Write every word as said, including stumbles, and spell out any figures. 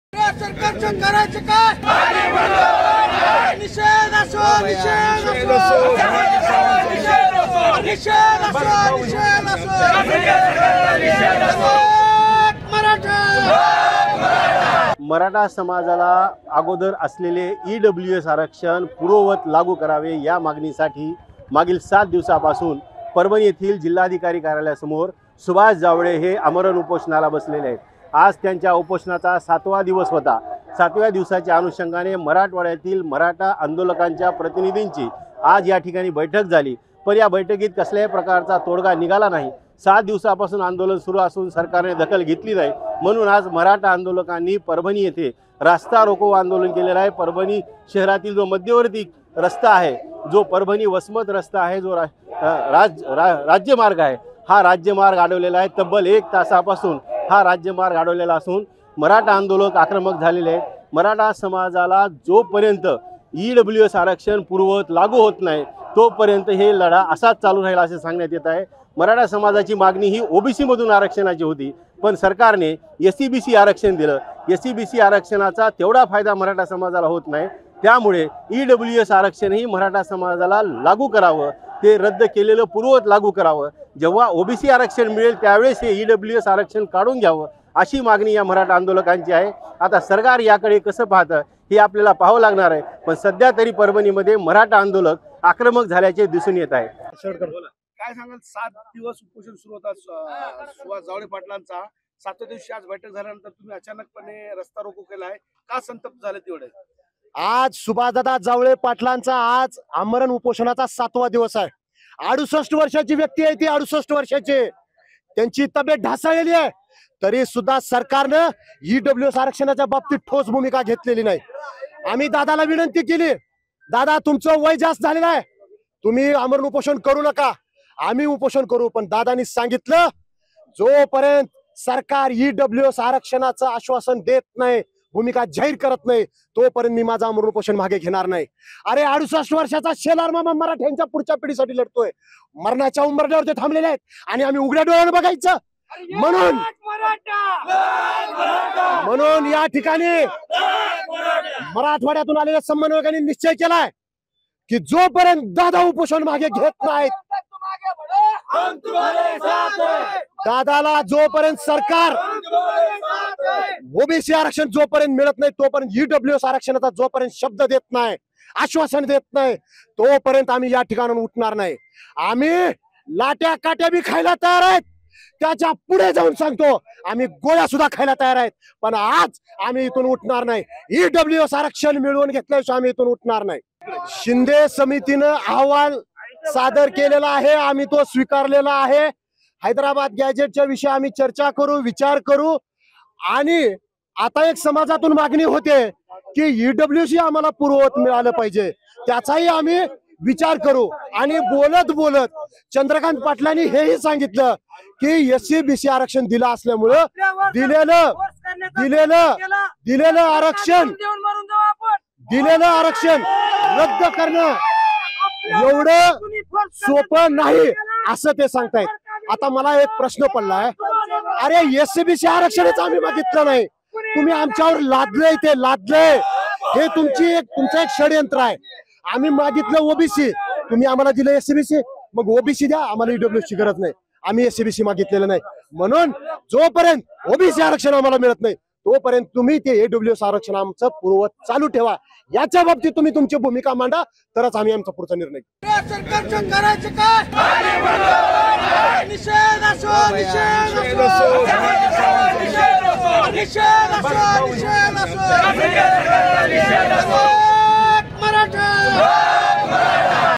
सरकारचं करायचं काय? निषेध असो, निषेध असो, निषेध असो, निषेध असो, मराठा मराठा समाजाला अगोदर असलेले ई डब्ल्यू एस आरक्षण पूर्ववत लागू करावे या मागणीसाठी मागील सात दिवसापासून परभणी येथील जिल्हाधिकारी कार्यालयासमोर सुभाष जावळे हे आमरण उपोषणाला बसलेले आहेत। आज त्यांच्या उपोषणाचा सातवा दिवस होता। सातव्या दिवसाच्या अनुषंगाने मराठवाड्यातील मराठा आंदोलकांच्या प्रतिनिधींची आज या ठिकाणी बैठक झाली, पण या बैठकीत कसल्याही प्रकारचा तोडगा निघाला नाही। सात दिवसापासून आंदोलन सुरू असून सरकारने दखल घेतली नाही, म्हणून आज मराठा आंदोलकांनी परभणी येथे रास्ता रोको आंदोलन केलेलं आहे। परभणी शहरातील जो मध्यवर्ती रस्ता आहे, जो परभणी वसमत रस्ता आहे, जो रा, राज रा, राज्यमार्ग आहे, हा राज्यमार्ग अडवलेला आहे। तब्बल एक तासापासून हा राज्यमार्ग अडवलेला असून मराठा आंदोलक आक्रमक झालेले आहेत। मराठा समाजाला जोपर्यंत ई डब्ल्यू एस आरक्षण पूर्ववत लागू होत नाही तोपर्यंत हे लढा असाच चालू राहील असे सांगण्यात येत आहे। मराठा समाजाची मागणी ही ओबीसी मधून आरक्षणाची होती, पण सरकारने एस सी बी सी आरक्षण दिलं। एस सी बी सी आरक्षणाचा तेवढा फायदा मराठा समाजाला होत नाही, त्यामुळे ई डब्ल्यू एस आरक्षण ही मराठा समाजाला लागू करावं, ते रद्द केलेलं पूर्ववत लागू करावं। जेव्हा ओबीसी आरक्षण मिळेल त्यावेळेस हे ई डब्ल्यू एस आरक्षण काढून घ्यावं अशी मागणी या मराठा आंदोलकांची आहे। आता सरकार याकडे कसं पाहतं हे आपल्याला पाहावं लागणार आहे, पण सध्या तरी परभणीमध्ये मराठा आंदोलक आक्रमक झाल्याचे दिसून येत आहे। काय सांगाल, सात दिवस उपोषण सुरू होता सुभाष जावळे पाटलांचा, सातव्या दिवशी आज बैठक झाल्यानंतर तुम्ही अचानकपणे रस्ता रोको केलाय, का संतप्त झाले तेवढे? आज सुभाषदादा जावळे पाटलांचा आज आमरण उपोषणाचा सातवा दिवस आहे। अडुसष्ट वर्षाची व्यक्ती आहे ती, अडुसष्ट वर्षाची, त्यांची तब्येत ढासळलेली आहे, तरी सुद्धा सरकारनं ई डब्ल्यू एस आरक्षणाच्या बाबतीत ठोस भूमिका घेतलेली नाही। आम्ही दादाला विनंती केली, दादा तुमचं वय जास्त झालेलं आहे, तुम्ही आमरण उपोषण करू नका, आम्ही उपोषण करू, पण दादांनी सांगितलं जोपर्यंत सरकार ई डब्ल्यू एस आरक्षणाचं आश्वासन देत नाही, भूमिका जाहीर करत नाही, तोपर्यंत मी माझं आमरण उपोषण मागे घेणार नाही। अरे अडुसष्ट वर्षाचा शेलार मामा मराठ्यांच्या पुढच्या पिढीसाठी लढतोय, मरणाच्या उंबरठ्यावर ते थांबलेले आहेत आणि आम्ही उघड्या डोळ्याने बघायचं। म्हणून म्हणून या ठिकाणी मराठवाड्यातून आलेल्या समन्वयकांनी निश्चय केलाय की जोपर्यंत दादा उपोषण मागे घेत नाहीत, दादाला जोपर्यंत सरकार ओबीसी आरक्षण जोपर्यंत मिळत नाही, तोपर्यंत ई डब्ल्यू एस आरक्षणाचा जोपर्यंत शब्द देत नाही, आश्वासन देत नाही, तोपर्यंत आम्ही या ठिकाणाहून उठणार नाही। आम्ही लाट्या काट्या बी खायला तयार आहेत, त्याच्या पुढे जाऊन सांगतो आम्ही गोळ्या सुद्धा खायला तयार आहेत, पण आज आम्ही इथून उठणार नाही। ई डब्ल्यू एस आरक्षण मिळवून घेतल्याशिवाय आम्ही इथून उठणार नाही। शिंदे समितीनं अहवाल सादर केलेला आहे, आम्ही तो स्वीकारलेला आहे। हैदराबाद गॅजेटच्या विषयी आम्ही चर्चा करू, विचार करू, आणि आता एक समाजातून मागणी होते की ई डब्ल्यू सी आम्हाला पूर्ववत मिळालं पाहिजे, त्याचाही आम्ही विचार करू। आणि बोलत बोलत चंद्रकांत पाटलांनी हेही सांगितलं की एस सी बी सी आरक्षण दिलं असल्यामुळं दिलेलं दिलेलं दिलेलं आरक्षण दिलेलं आरक्षण रद्द करणं एवढं सोपं नाही असं ते सांगतायत। आता मला एक प्रश्न पडलाय, अरे एस सी बी सी आरक्षणच आम्ही मागितलं नाही, तुम्ही आमच्यावर लादलंय, ते लादलंय, हे तुमची एक तुमचं एक षडयंत्र आहे। आम्ही मागितलं ओबीसी, तुम्ही आम्हाला दिलं एस सी बी सी, मग ओबीसी द्या, आम्हाला ई डब्ल्यू ची गरज नाही, आम्ही एस सी बी सी मागितलेलं नाही। म्हणून जोपर्यंत ओबीसी आरक्षण आम्हाला मिळत नाही तोपर्यंत तुम्ही ते ए डब्ल्यू एस आरक्षण आमचं पूर्ववत चालू ठेवा, याच्या बाबतीत तुम्ही तुमची भूमिका मांडा, तरच आम्ही आमचा पुढचा निर्णय घेऊ। सरकारचं करायचं काय? निषेध असो, निषेध असो, निषेध असो, निषेध